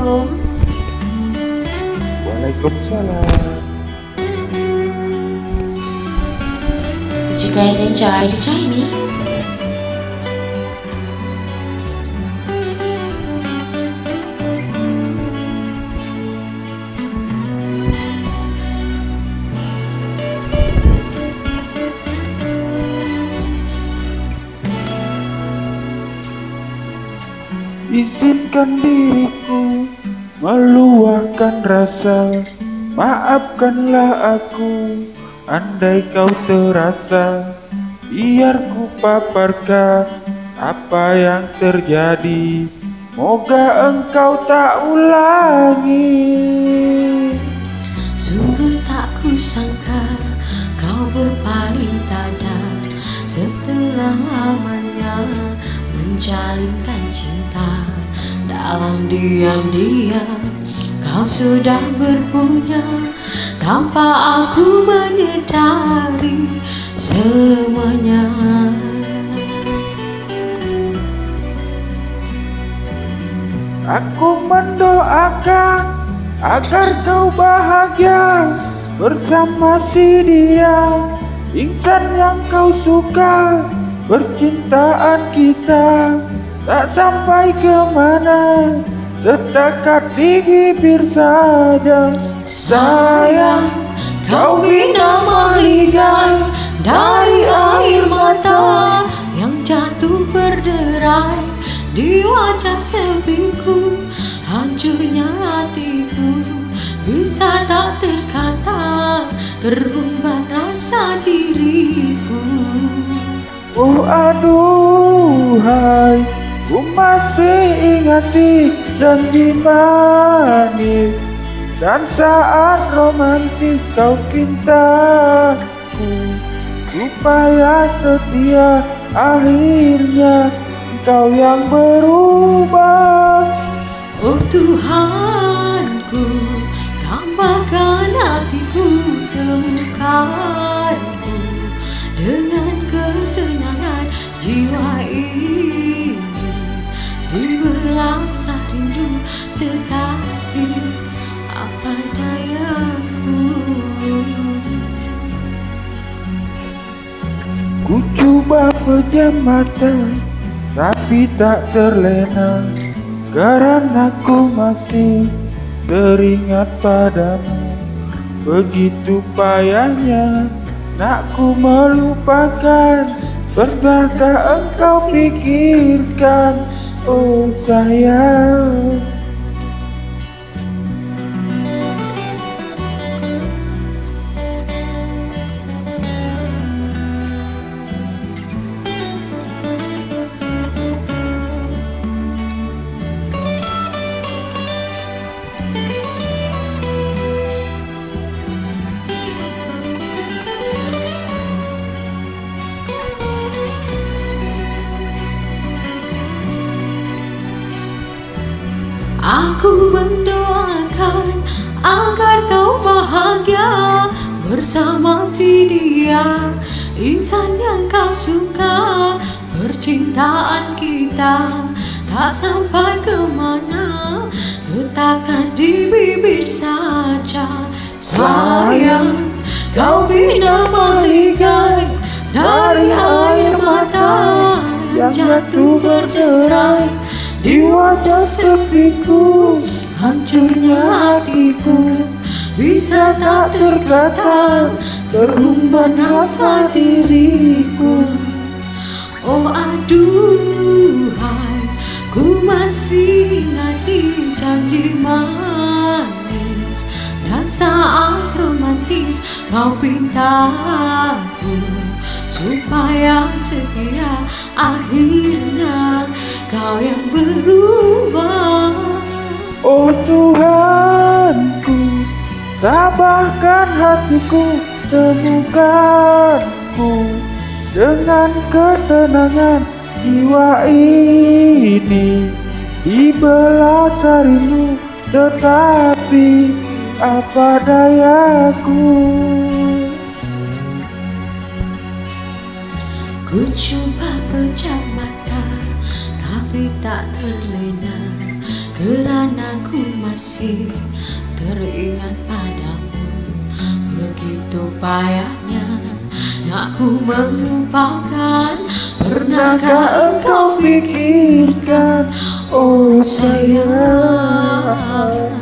Assalamualaikum. Waalaikumsalam. Did you guys enjoy the Chinese? Izinkan diriku meluahkan rasa. Maafkanlah aku andai kau terasa. Biar ku paparkan apa yang terjadi. Moga engkau tak ulangi. Sungguh tak kusangka kau berpaling tada setelah lamanya menjalinkan cinta. Dalam diam-diam kau sudah berpunya tanpa aku menyadari semuanya. Aku mendoakan agar kau bahagia bersama si dia, insan yang kau suka. Percintaan kita tak sampai kemana, setakat di bibir saja. Sayang, Kau bina maligai dari air mata yang jatuh berderai di wajah sepiku. Hancurnya hatiku bisa tak terkata, terumbat rasa diriku. oh aduhai, ku masih ingati janji manis dan saat romantis kau pintaku supaya setia. Akhirnya kau yang berubah. Oh Tuhanku, tambahkan hatiku, temukanku dengan ketenangan jiwa ini. Dibelah rindu tetapi apa dayaku. Ku coba pejam mata tapi tak terlena, karena ku masih teringat padamu. Begitu payahnya nak ku melupakan, pernahkah engkau pikirkan, oh sayang. Aku mendoakan agar kau bahagia bersama si dia, insan yang kau suka. Percintaan kita tak sampai kemana, letakkan di bibir saja. Sayang, kau bina maligai dari air mata yang jatuh berderai di wajah sepiku. Hancurnya hatiku bisa tak terkata, terumbat rasa diriku. Oh aduhai, ku masih nanti janji manis dan saat romantis kau pintaku supaya setia. Akhirnya kau yang berubah. Oh Tuhanku, tabahkan hatiku, temukanku dengan ketenangan jiwa ini. Dibelah rindu tetapi apa dayaku. Ku coba pejam mata tapi tak terlena, kerana ku masih teringat padamu. Begitu payahnya nak ku melupakan. Pernahkah engkau pikirkan, oh sayang,